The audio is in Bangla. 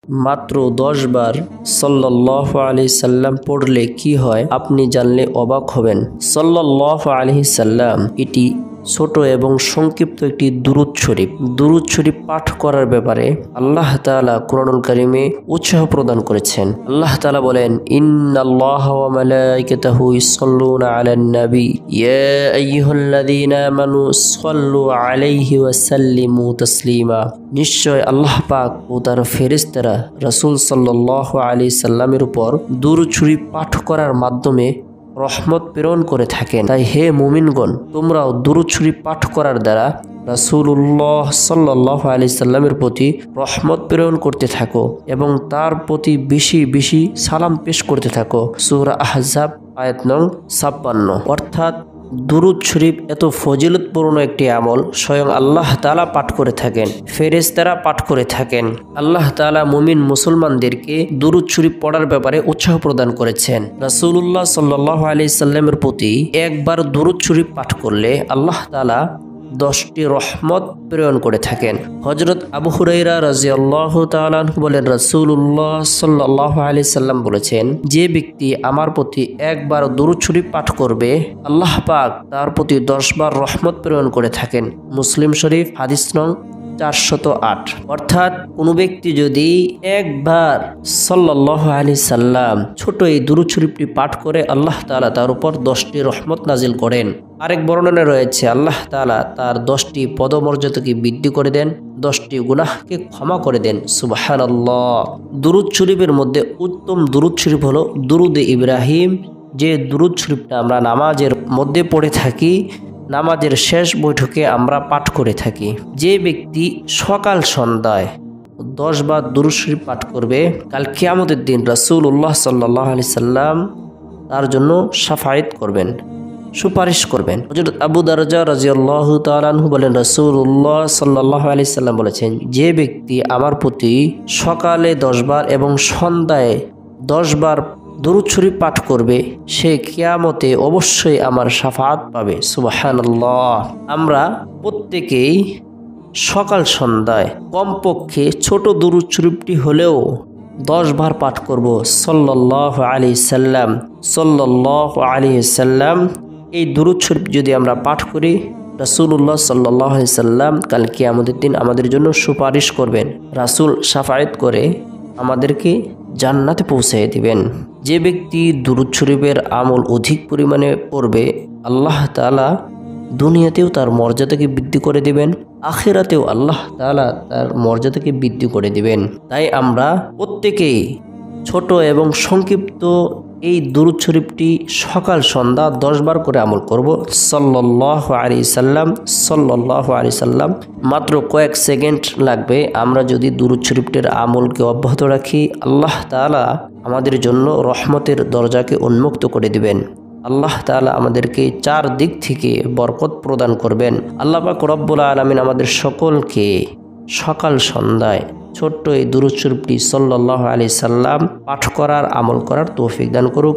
মাত্র 10 বার সাল্লাল্লাহু আলাইহি সাল্লাম পড়লে কি হয় আপনি জানলে অবাক হবেন। সাল্লাল্লাহু আলাইহি সাল্লাম এটি ছোট এবং সংক্ষিপ্ত একটি দুরূদ শরীফ। দুরূদ শরীফ পাঠ করার ব্যাপারে আল্লাহ তাআলা কুরআনুল কারীমে উৎসাহ প্রদান করেছেন। আল্লাহ তাআলা বলেন, ইন্নাল্লাহা ওয়া মালাইকাতাহু ইউসাল্লুনা আলান নবী ইয়া আইয়ুহাল্লাযীনা আমানু সাল্লু আলাইহি ওয়া সাল্লিমু তাসলিমা। নিশ্চয় আল্লাহ পাক ও তার ফেরেশতারা রাসূল সাল্লাল্লাহু আলাইহি সাল্লামের উপর দুরূদ শরীফ পাঠ করার মাধ্যমে রহমত প্রেরণ করে থাকেন। তাই হে মুমিনগণ, তোমরাও দুরূদ শরীফ পাঠ করার দ্বারা রাসূলুল্লাহ সাল্লাল্লাহু আলাইহি সাল্লামের প্রতি রহমত প্রেরণ করতে থাকো এবং তার প্রতি বেশি বেশি সালাম পেশ করতে থাকো। সূরা আহজাব আয়াত নং 56। অর্থাৎ দুরূদ শরীফ এত ফজিলতপূর্ণ একটি আমল, স্বয়ং আল্লাহ তাআলা পাঠ করে থাকেন, ফেরেশতারা পাঠ করে থাকেন। আল্লাহ তাআলা মুমিন মুসলমানদেরকে দুরূদ শরীফ পড়ার ব্যাপারে উৎসাহ প্রদান করেছেন। রাসূলুল্লাহ সাল্লাল্লাহু আলাইহি সাল্লামের প্রতি একবার দুরূদ শরীফ পাঠ করলে আল্লাহ তাআলা 10টি রহমত প্রেরণ করে থাকেন। হযরত আবু হুরায়রা রাদিয়াল্লাহু তাআলা আনহু বলেন, রাসূলুল্লাহ সাল্লাল্লাহু আলাইহি সাল্লাম বলেছেন, যে ব্যক্তি আমার প্রতি একবার দুরূদ শরীফ পাঠ করবে আল্লাহ পাক তার প্রতি 10 বার রহমত প্রেরণ করে থাকেন। মুসলিম শরীফ হাদিস নং 408। অর্থাৎ কোনো ব্যক্তি যদি একবার সাল্লাল্লাহু আলাইহি সাল্লাম ছোট এই দুরূদ শরীফটি পাঠ করে আল্লাহ তাআলা তার উপর 10টি রহমত নাজিল করেন। আরেক বর্ণনায় রয়েছে আল্লাহ তাআলা তার 10টি পদমর্যাদাকে বৃদ্ধি করে দেন, 10টি গুনাহকে ক্ষমা করে দেন। সুবহানাল্লাহ। দুরূদ শরীফের মধ্যে উত্তম দুরূদ শরীফ হলো দুরূদে ইব্রাহিম, যে দুরূদ শরীফটা আমরা নামাজের মধ্যে পড়ে থাকি, নামাজের শেষ বৈঠকে আমরা পাঠ করে থাকি। যে ব্যক্তি সকাল সন্ধ্যায় 10 বার দুরূদ শরীফ পাঠ করবে, কাল কিয়ামতের দিন রাসূলুল্লাহ সাল্লাল্লাহু আলাইহি সাল্লাম তার জন্য শাফায়াত করবেন, সুপারিশ করবেন। হযরত আবু দারজা রাদিয়াল্লাহু তাআলা আনহু বলেন, রাসূলুল্লাহ সাল্লাল্লাহু আলাইহি সাল্লাম বলেছেন, যে ব্যক্তি আমার প্রতি সকালে 10 বার এবং সন্ধ্যায় 10 বার দুরূদ শরীফ পাঠ করবে সে কিয়ামতে অবশ্যই আমার শাফাআত পাবে। সুবহানাল্লাহ। আমরা প্রত্যেকেই সকাল সন্ধ্যায় কমপক্ষে ছোট দুরূদ শরীফটি হলেও 10 বার পাঠ করব, সাল্লাল্লাহু আলাইহি সাল্লাম সাল্লাল্লাহু আলাইহি সাল্লাম। এই দুরূদ শরীফ যদি আমরা পাঠ করি, রাসূলুল্লাহ সাল্লাল্লাহু আলাইহি সাল্লাম কাল কিয়ামতের দিন আমাদের জন্য সুপারিশ করবেন। রাসূল শাফায়াত করে আমাদেরকে জান্নাতে পৌঁছে দিবেন। যে ব্যক্তি দুরূদ শরীফের আমল অধিক পরিমাণে পড়বে আল্লাহ তাআলা দুনিয়াতেও তার মর্যাদাকে বৃদ্ধি করে দিবেন, আখিরাতেও আল্লাহ তাআলা তার মর্যাদাকে বৃদ্ধি করে দিবেন। তাই আমরা প্রত্যেকেই ছোট এবং সংক্ষিপ্ত এই দুরূদ শরীফটি সকাল সন্ধ্যা 10 বার করে আমল করব। সাল্লাল্লাহু আলাইহি সাল্লাম সাল্লাল্লাহু আলাইহি সাল্লাম। মাত্র কয়েক সেকেন্ড লাগবে। আমরা যদি দুরূদ শরীফটির আমলকে অব্যাহত রাখি, আল্লাহ তাআলা আমাদের জন্য রহমতের দরজাকে উন্মুক্ত করে দিবেন। আল্লাহ তাআলা আমাদেরকে 4 দিক থেকে বরকত প্রদান করবেন। আল্লাহ পাক রব্বুল আলামিন আমাদের সকলকে সকাল সন্ধ্যায় ছোট্ট এই দুরূদ শরীফটি সাল্লাল্লাহু আলাইহি সাল্লাম পাঠ করার আমল করার তৌফিক দান করুক।